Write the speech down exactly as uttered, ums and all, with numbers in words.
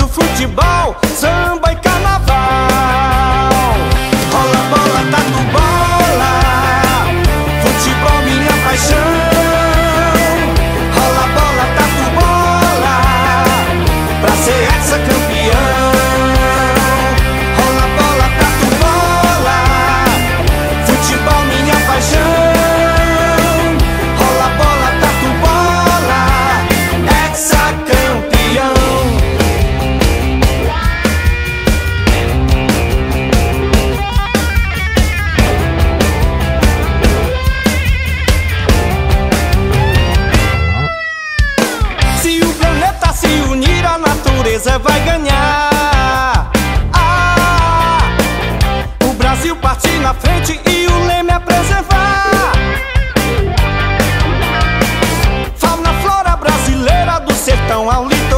futebol, samba e carnaval. Rola bola, tatu bola, futebol minha paixão. Rola bola, tatu bola, pra ser hexacampeão. Rola bola, tatu bola, futebol minha paixão. Rola bola, tatu bola, hexacampeão. Se o planeta se unir, a natureza vai ganhar. Ah, o Brasil partir na frente e o leme é preservar. Fauna, flora brasileira, do sertão ao litoral.